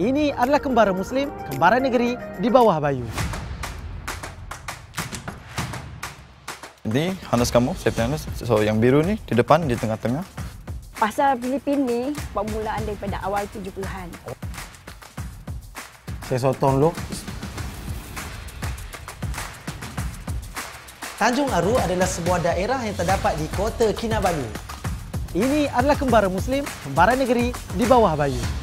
Ini adalah kembara Muslim, kembara negeri di bawah Bayu. Ini harness kamu, safety harness. So yang biru ni di depan, di tengah-tengah. Pasal Filipin ni permulaan daripada awal 70-an. Saya sotong dulu. Tanjung Aru adalah sebuah daerah yang terdapat di Kota Kinabalu. Ini adalah kembara Muslim, kembara negeri di bawah Bayu.